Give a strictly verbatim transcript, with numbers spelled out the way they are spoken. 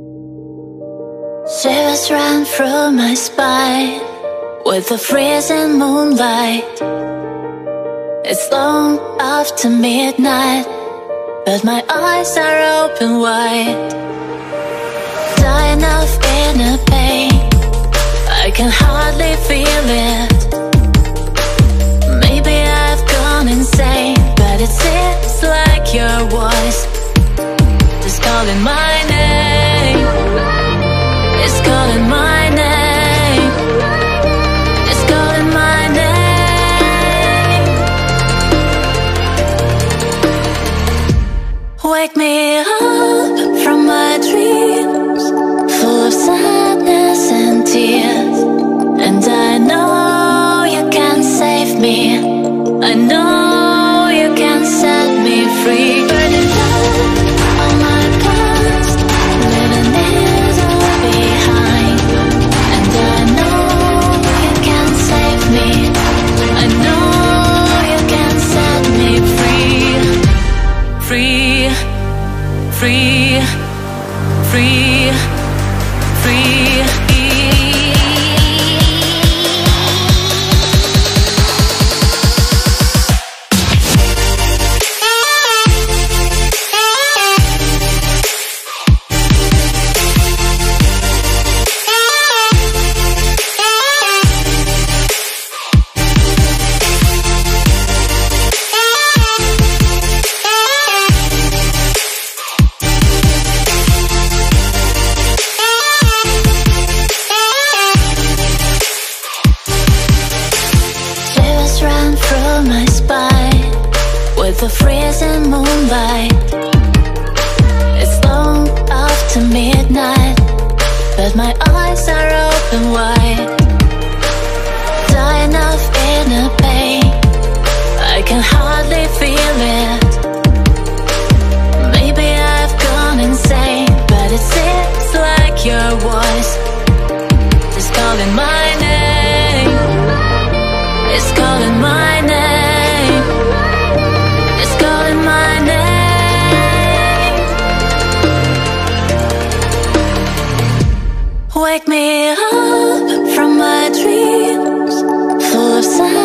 Shivers ran through my spine with the freezing moonlight. It's long after midnight, but my eyes are open wide. Dying of inner pain, I can hardly feel it. Maybe I've gone insane, but it seems like your voice is calling my name. It's calling my name. It's calling my name. Wake me up from my dreams, full of sadness and tears. And I know you can save me. I know you can set me free. Burning down all my past, living it all behind. And I know you can save me. I know you can set me free. Free, free, free, free. My spine with the freezing moonlight. It's long after midnight, but my eyes are open wide. Dying of inner pain, I can hardly feel it. Maybe I've gone insane, but it seems like your voice is calling my name. It's calling my name. Wake me up from my dreams, full of sadness.